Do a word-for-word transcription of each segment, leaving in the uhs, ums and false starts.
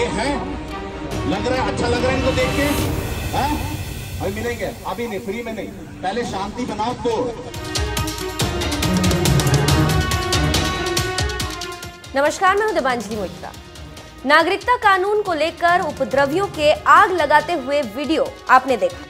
ये है, लग रहा है अच्छा लग रहा है इनको देख के, है? अभी मिलेंगे, अभी नहीं, फ्री में नहीं, पहले शांति बनाओ तो। नमस्कार, मैं हूं देवांजलि मोइत्रा। नागरिकता कानून को लेकर उपद्रवियों के आग लगाते हुए वीडियो आपने देखा,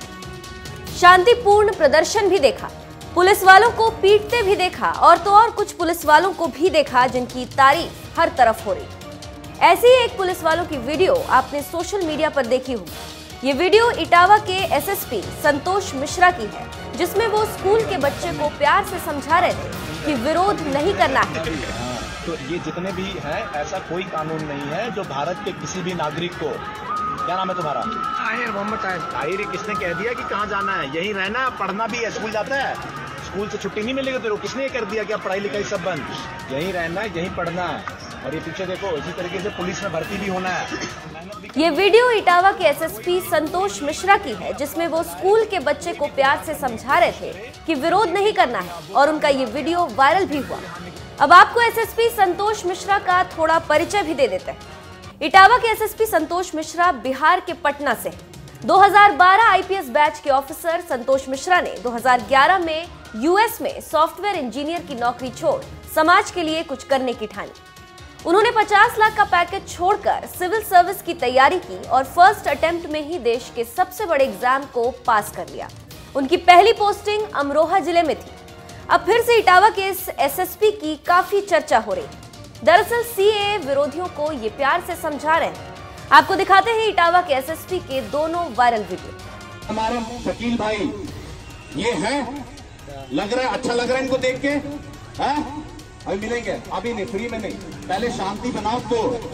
शांतिपूर्ण प्रदर्शन भी देखा, पुलिस वालों को पीटते भी देखा और तो और कुछ पुलिस वालों को भी देखा जिनकी तारीफ हर तरफ हो रही। ऐसी ही एक पुलिस वालों की वीडियो आपने सोशल मीडिया पर देखी होगी। ये वीडियो इटावा के एसएसपी संतोष मिश्रा की है, जिसमें वो स्कूल के बच्चे को प्यार से समझा रहे थे कि विरोध नहीं करना है। तो ये जितने भी हैं, ऐसा कोई कानून नहीं है जो भारत के किसी भी नागरिक को, क्या नाम है तुम्हारा? ताहिर, मोहम्मद ताहिर। ताहिर, किसने कह दिया कि कहाँ जाना है? यहीं रहना, पढ़ना भी है, स्कूल जाता है, स्कूल से छुट्टी नहीं मिलेगी तेरे को? किसने कर दिया कि अब पढ़ाई लिखाई सब बंद? यहीं रहना है, यहीं पढ़ना है। और ये पीछे देखो, इसी तरीके से पुलिस में भर्ती भी होना है। ये वीडियो इटावा के एसएसपी संतोष मिश्रा की है, जिसमें वो स्कूल के बच्चे को प्यार से समझा रहे थे कि विरोध नहीं करना है और उनका ये वीडियो वायरल भी हुआ। अब आपको एसएसपी संतोष मिश्रा का थोड़ा परिचय भी दे देते हैं। इटावा के एसएसपी संतोष मिश्रा बिहार के पटना से दो हज़ार बारह आईपीएस बैच के ऑफिसर संतोष मिश्रा ने दो हज़ार ग्यारह में यूएस में सॉफ्टवेयर इंजीनियर की नौकरी छोड़ समाज के लिए कुछ करने की ठानी। उन्होंने पचास लाख का पैकेज छोड़कर सिविल सर्विस की तैयारी की और फर्स्ट अटेम्प्ट में ही देश के सबसे बड़े एग्जाम को पास कर लिया। उनकी पहली पोस्टिंग अमरोहा जिले में थी। अब फिर से इटावा के इस एसएसपी की काफी चर्चा हो रही। दरअसल सीएए विरोधियों को ये प्यार से समझा रहे हैं। आपको दिखाते हैं इटावा के एसएसपी के दोनों वायरल वीडियो। हमारे शकील भाई, ये है, लग रहा है अच्छा लग रहा है इनको देख के, है? अभी मिलेंगे, अभी नहीं, फ्री में नहीं, पहले शांति बनाओ तो।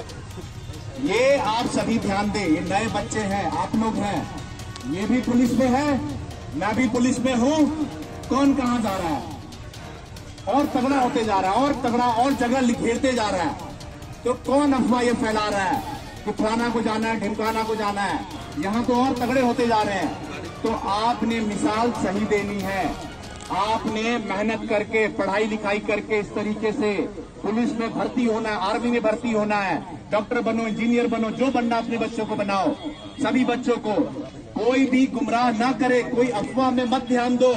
ये आप सभी ध्यान दें, ये नए बच्चे हैं, आप लोग हैं, ये भी पुलिस में है, मैं भी पुलिस में हूँ। कौन कहाँ जा रहा है? और तगड़ा होते जा रहा है, और तगड़ा, और जगह घेरते जा रहा है। तो कौन अफवाह ये फैला रहा है कि फलाना को जाना है, ढिमकाना को जाना है? यहाँ तो और तगड़े होते जा रहे हैं। तो आपने मिसाल सही देनी है। आपने मेहनत करके, पढ़ाई लिखाई करके इस तरीके से पुलिस में भर्ती होना है, आर्मी में भर्ती होना है, डॉक्टर बनो, इंजीनियर बनो, जो बनना अपने बच्चों को बनाओ। सभी बच्चों को कोई भी गुमराह ना करे, कोई अफवाह में मत ध्यान दो।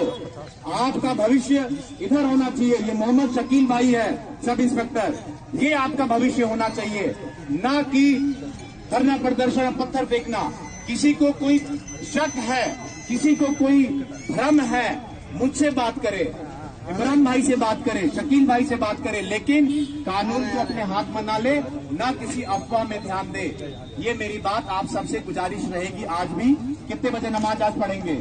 आपका भविष्य इधर होना चाहिए। ये मोहम्मद शकील भाई है, सब इंस्पेक्टर, ये आपका भविष्य होना चाहिए, ना कि धरना प्रदर्शन, पत्थर फेंकना। किसी को कोई शक है, किसी को कोई भ्रम है, मुझसे बात करे, इमरान भाई से बात करे, शकील भाई से बात करे, लेकिन कानून को अपने हाथ में ना ले, ना किसी अफवाह में ध्यान दे। ये मेरी बात आप सबसे गुजारिश रहेगी। आज भी कितने बजे नमाज आज पढ़ेंगे?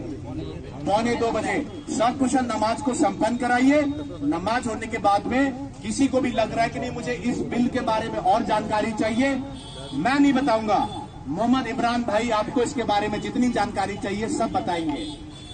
पौने दो बजे। सकुशल नमाज को संपन्न कराइए। नमाज होने के बाद में किसी को भी लग रहा है कि नहीं मुझे इस बिल के बारे में और जानकारी चाहिए, मैं नहीं बताऊंगा, मोहम्मद इमरान भाई आपको इसके बारे में जितनी जानकारी चाहिए सब बताएंगे।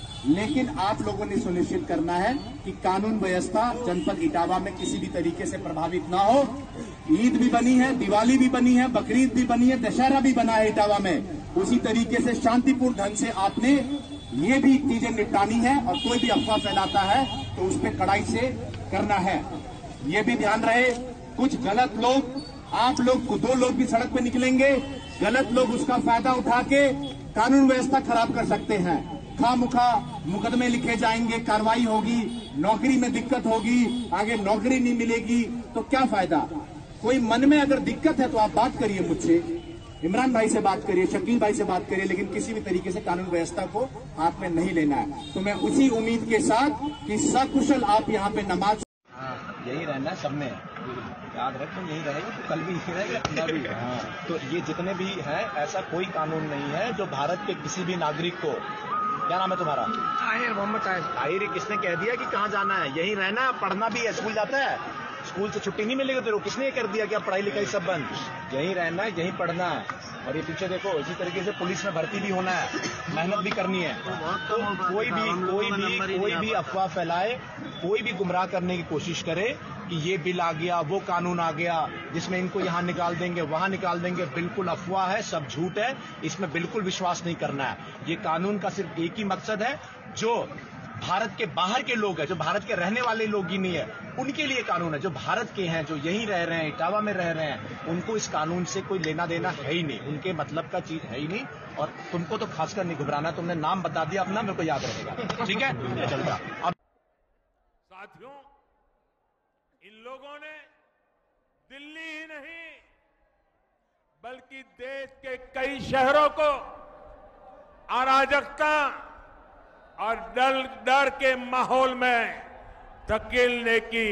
लेकिन आप लोगों ने सुनिश्चित करना है कि कानून व्यवस्था जनपद इटावा में किसी भी तरीके से प्रभावित ना हो। ईद भी बनी है, दिवाली भी बनी है, बकरीद भी बनी है, दशहरा भी बना है इटावा में। उसी तरीके से शांतिपूर्ण ढंग से आपने ये भी चीजें निपटानी है और कोई भी अफवाह फैलाता है तो उस पर कड़ाई से करना है। ये भी ध्यान रहे, कुछ गलत लोग, आप लोग दो लोग भी सड़क पे निकलेंगे, गलत लोग उसका फायदा उठा के कानून व्यवस्था खराब कर सकते हैं। खामुखा मुकदमे लिखे जाएंगे, कार्रवाई होगी, नौकरी में दिक्कत होगी, आगे नौकरी नहीं मिलेगी, तो क्या फायदा? कोई मन में अगर दिक्कत है तो आप बात करिए मुझसे, इमरान भाई से बात करिए, शकील भाई से बात करिए, लेकिन किसी भी तरीके से कानून व्यवस्था को हाथ में नहीं लेना है। तो मैं उसी उम्मीद के साथ कि सकुशल आप यहाँ पे नमाज, यही रहना है सबने, याद रख, तुम यही रहेगा तो कल भी यही रहेगा, अपना भी। हाँ, तो ये जितने भी हैं, ऐसा कोई कानून नहीं है जो भारत के किसी भी नागरिक को, क्या नाम है तुम्हारा? ताहिर, मोहम्मद ताहिर। ताहिर, किसने कह दिया कि कहाँ जाना है? यहीं रहना, पढ़ना भी है, स्कूल जाता है, स्कूल से छुट्टी नहीं मिलेगी तेरे को? किसने कर दिया कि अब पढ़ाई लिखाई सब बंद? यहीं रहना है, यहीं पढ़ना है। और ये पीछे देखो, इसी तरीके से पुलिस में भर्ती भी होना है, मेहनत भी करनी है। तो कोई भी कोई भी कोई भी अफवाह फैलाए, कोई भी गुमराह करने की कोशिश करे कि ये बिल आ गया, वो कानून आ गया, जिसमें इनको यहाँ निकाल देंगे, वहां निकाल देंगे, बिल्कुल अफवाह है, सब झूठ है, इसमें बिल्कुल विश्वास नहीं करना है। ये कानून का सिर्फ एक ही मकसद है, जो भारत के बाहर के लोग हैं, जो भारत के रहने वाले लोग ही नहीं है, उनके लिए कानून है। जो भारत के हैं, जो यहीं रह रहे हैं, इटावा में रह रहे हैं, उनको इस कानून से कोई लेना देना है ही नहीं, उनके मतलब का चीज है ही नहीं। और तुमको तो खासकर नहीं घबराना, तुमने नाम बता दिया अपना, मेरे को याद रहेगा, ठीक है? चलता अब साथियों, इन लोगों ने दिल्ली ही नहीं बल्कि देश के कई शहरों को अराजकता और डर डर के माहौल में धकेलने की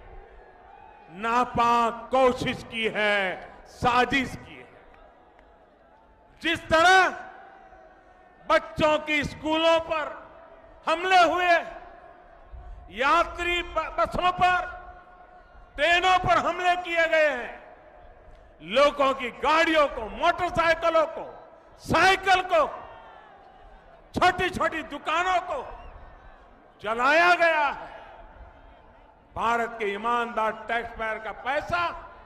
नापाक कोशिश की है, साजिश की है। जिस तरह बच्चों की स्कूलों पर हमले हुए, यात्री बसों पर, ट्रेनों पर हमले किए गए हैं, लोगों की गाड़ियों को, मोटरसाइकिलों को, साइकिल को, छोटी छोटी दुकानों को जलाया गया है। भारत के ईमानदार टैक्स पेयर का पैसा,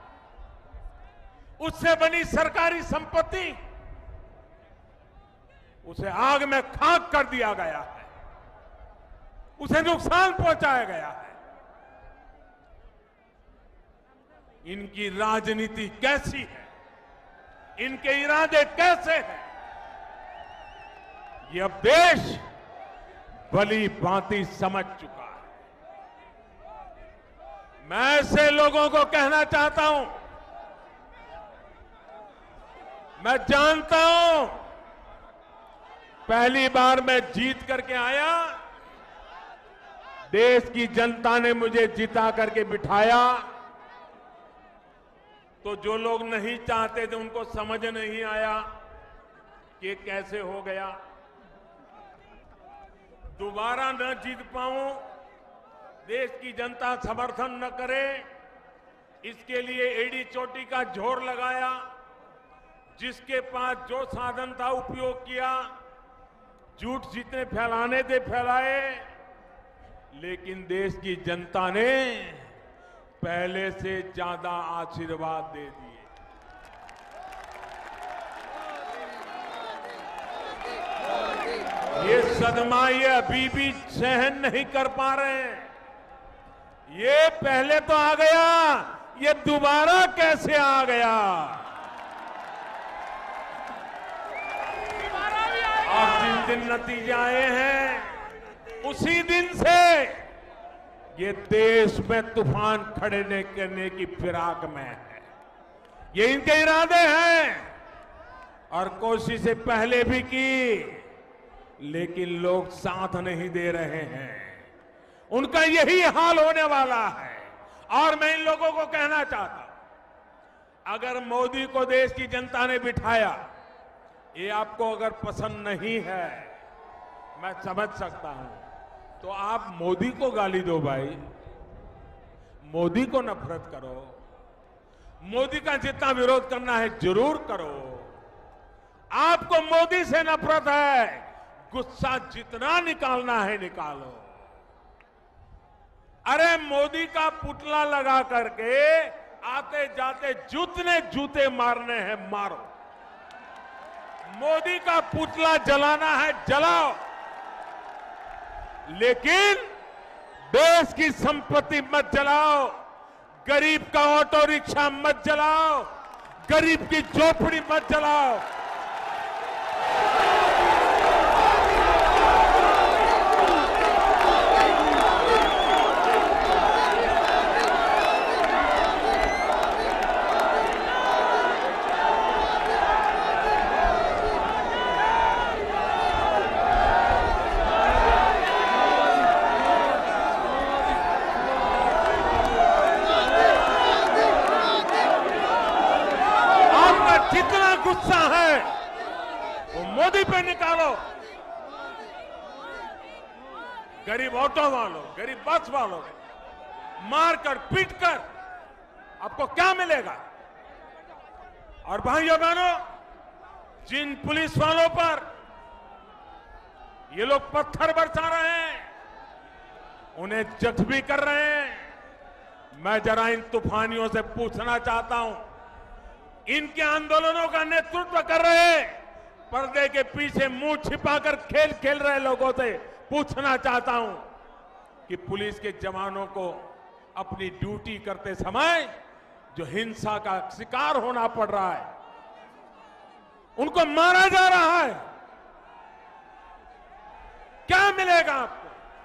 उससे बनी सरकारी संपत्ति, उसे आग में खाक कर दिया गया है, उसे नुकसान पहुंचाया गया है। इनकी राजनीति कैसी है, इनके इरादे कैसे हैं, ये अब देश भली भांति समझ चुका है। मैं ऐसे लोगों को कहना चाहता हूं, मैं जानता हूं पहली बार मैं जीत करके आया, देश की जनता ने मुझे जिता करके बिठाया, तो जो लोग नहीं चाहते थे उनको समझ नहीं आया कि कैसे हो गया। दोबारा न जीत पाऊं, देश की जनता समर्थन न करे, इसके लिए एड़ी चोटी का जोर लगाया, जिसके पास जो साधन था उपयोग किया, झूठ जितने फैलाने थे फैलाए, लेकिन देश की जनता ने पहले से ज्यादा आशीर्वाद दे दिए। ये सदमा ये अभी भी सहन नहीं कर पा रहे हैं। ये पहले तो आ गया, ये दोबारा कैसे आ गया? और जिन दिन नतीजे आए हैं, उसी दिन से ये देश में तूफान खड़े न करने की फिराक में है। ये इनके इरादे हैं और कोशिशें पहले भी की, लेकिन लोग साथ नहीं दे रहे हैं। उनका यही हाल होने वाला है। और मैं इन लोगों को कहना चाहता हूं, अगर मोदी को देश की जनता ने बिठाया, ये आपको अगर पसंद नहीं है, मैं समझ सकता हूं, तो आप मोदी को गाली दो भाई, मोदी को नफरत करो, मोदी का जितना विरोध करना है जरूर करो। आपको मोदी से नफरत है, गुस्सा जितना निकालना है निकालो। अरे मोदी का पुतला लगा करके आते जाते जितने जूते मारने हैं मारो, मोदी का पुतला जलाना है जलाओ, लेकिन देश की संपत्ति मत जलाओ, गरीब का ऑटो रिक्शा मत जलाओ, गरीब की झोपड़ी मत जलाओ। जितना गुस्सा है वो मोदी पे निकालो। गरीब ऑटो वालों, गरीब बस वालों मारकर पीटकर आपको क्या मिलेगा? और भाइयों बहनों, जिन पुलिस वालों पर ये लोग पत्थर बरसा रहे हैं, उन्हें जख्मी कर रहे हैं, मैं जरा इन तूफानियों से पूछना चाहता हूं, इनके आंदोलनों का नेतृत्व कर रहे, पर्दे के पीछे मुंह छिपाकर खेल खेल रहे लोगों से पूछना चाहता हूं कि पुलिस के जवानों को अपनी ड्यूटी करते समय जो हिंसा का शिकार होना पड़ रहा है, उनको मारा जा रहा है, क्या मिलेगा आपको?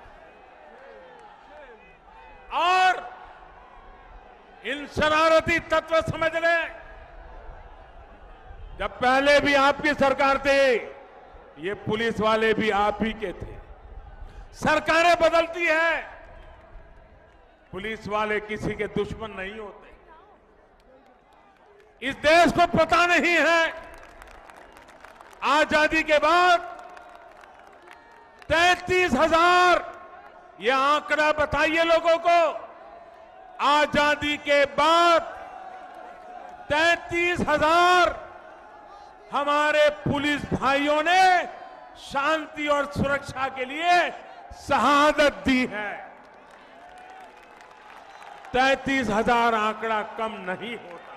और इन शरारती तत्व समझ लें, जब पहले भी आपकी सरकार थी, ये पुलिस वाले भी आप ही के थे। सरकारें बदलती है, पुलिस वाले किसी के दुश्मन नहीं होते। इस देश को पता नहीं है, आजादी के बाद तैंतीस हजार, ये आंकड़ा बताइए लोगों को, आजादी के बाद तैंतीस हजार हमारे पुलिस भाइयों ने शांति और सुरक्षा के लिए शहादत दी है। तैंतीस हजार आंकड़ा कम नहीं होता।